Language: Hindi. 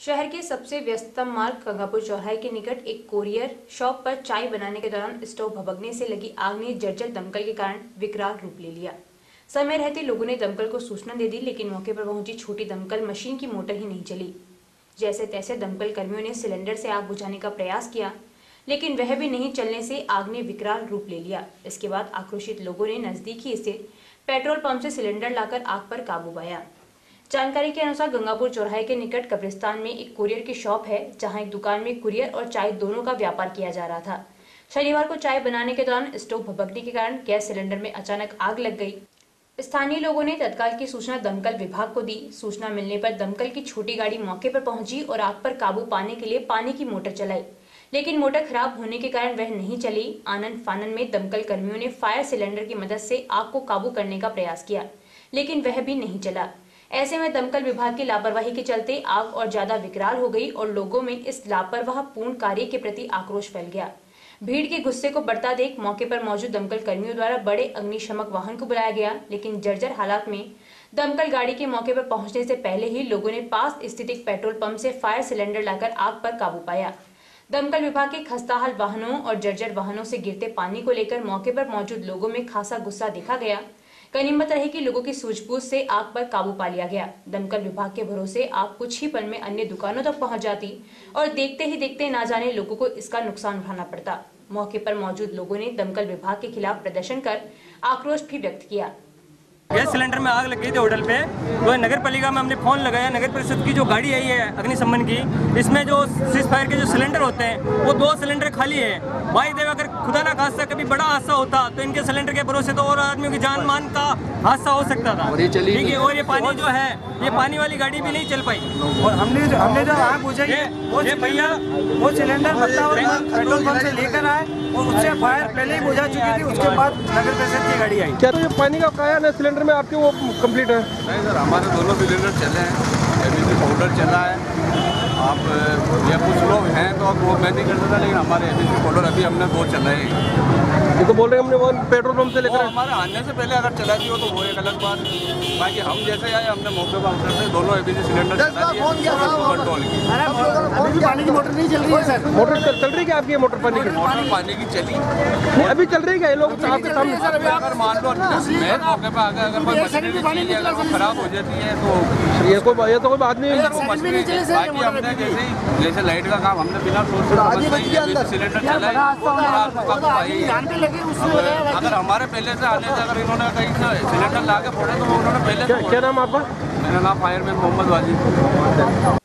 शहर के सबसे व्यस्ततम मार्ग गंगापुर चौराहे के निकट एक कोरियर शॉप पर चाय बनाने के दौरान स्टोव भभकने से लगी आग ने जर्जर दमकल के कारण विकराल रूप ले लिया। समय रहते लोगों ने दमकल को सूचना दे दी, लेकिन मौके पर पहुंची छोटी दमकल मशीन की मोटर ही नहीं चली। जैसे तैसे दमकल कर्मियों ने सिलेंडर से आग बुझाने का प्रयास किया, लेकिन वह भी नहीं चलने से आग ने विकराल रूप ले लिया। इसके बाद आक्रोशित लोगों ने नजदीकी स्थित पेट्रोल पंप से सिलेंडर लाकर आग पर काबू पाया। जानकारी के अनुसार गंगापुर चौराहे के निकट कब्रिस्तान में एक कुरियर की शॉप है, जहां एक दुकान में कुरियर और चाय दोनों का व्यापार किया जा रहा था। शनिवार को चाय बनाने के दौरान स्टोव भभकने के कारण गैस सिलेंडर में अचानक आग लग गई। स्थानीय लोगों ने तत्काल की सूचना दमकल विभाग को दी। सूचना मिलने पर दमकल की छोटी गाड़ी मौके पर पहुंची और आग पर काबू पाने के लिए पानी की मोटर चलाई, लेकिन मोटर खराब होने के कारण वह नहीं चली। आनन फानन में दमकल कर्मियों ने फायर सिलेंडर की मदद से आग को काबू करने का प्रयास किया, लेकिन वह भी नहीं चला। ऐसे में दमकल विभाग की लापरवाही के चलते आग और ज्यादा विकराल हो गई और लोगों में इस लापरवाह पूर्ण कार्य के प्रति आक्रोश फैल गया। भीड़ के गुस्से को बढ़ता देख मौके पर मौजूद दमकल कर्मियों द्वारा बड़े अग्निशमक वाहन को बुलाया गया, लेकिन जर्जर हालात में दमकल गाड़ी के मौके पर पहुंचने से पहले ही लोगों ने पास स्थित एक पेट्रोल पंप से फायर सिलेंडर लाकर आग पर काबू पाया। दमकल विभाग के खस्ताहाल वाहनों और जर्जर वाहनों से गिरते पानी को लेकर मौके पर मौजूद लोगों में खासा गुस्सा देखा गया। गनीमत रही कि लोगों की सूझबूझ से आग पर काबू पा लिया गया। दमकल विभाग के भरोसे आग कुछ ही पल में अन्य दुकानों तक पहुंच जाती और देखते ही देखते ना जाने लोगों को इसका नुकसान उठाना पड़ता। मौके पर मौजूद लोगों ने दमकल विभाग के खिलाफ प्रदर्शन कर आक्रोश भी व्यक्त किया। गैस सिलेंडर में आग लग गई थी होटल पे, तो नगर पालिका में हमने फोन लगाया। नगर परिषद की जो गाड़ी आई है अग्निशमन की, इसमें जो सीज फायर के जो सिलेंडर होते हैं वो 2 सिलेंडर खाली है। भाई देव, अगर खुदा ना खास्ता कभी बड़ा हादसा होता तो इनके सिलेंडर के भरोसे तो और आदमियों की जान मान का हादसा हो सकता था। ठीक है, और ये पानी जो है, ये पानी वाली गाड़ी भी नहीं चल पाई। और हमने जो आग बुझाई है वो सिलेंडर पेट्रोल पंप से लेकर आए और उससे फायर पहले ही बुझा चुकी थी। उसके बाद नगर परिषद की गाड़ी आई। क्या तो ये पानी का काया ना सिलेंडर में आपके वो कंप्लीट है? नहीं सर, हमारे दोनों सिलेंडर चले हैं, एबीसी पाउडर चला है। आप या कुछ लोग हैं तो अब वो मैं नहीं कर सकता, लेकिन हमारे एबीसी पाउडर अभी हमने 2 चलाए। ये तो बोल रहे हैं हमने वो पेट्रोल पंप से लेकर हमारे आने से पहले अगर चला दी हो तो वो एक अलग बात। बाकी हम जैसे आए हमने मौके पर अवसर से दोनों एबीसी सिलेंडर चला दिए कंट्रोल की। अभी भी पानी की मोटर नहीं चल रही है सर। मोटर चल रही है आपकी? मोटर पानी की चली अभी चल रही है? लोग आपके सामने अगर मान लो मैं मौके पर आकर अगर कोई मशीनरी अगर वो खराब हो जाती है तो ये तो कोई बात नहीं है। बाकी हमने जैसे लाइट का काम हमने बिना सोच से सिलेंडर चलाए। अगर हमारे पहले से आने से अगर इन्होंने कहीं से सिलेंडर ला के फोड़े तो उन्होंने पहले। क्या नाम आपका? मेरा नाम फायरमैन मोहम्मद वाजिद।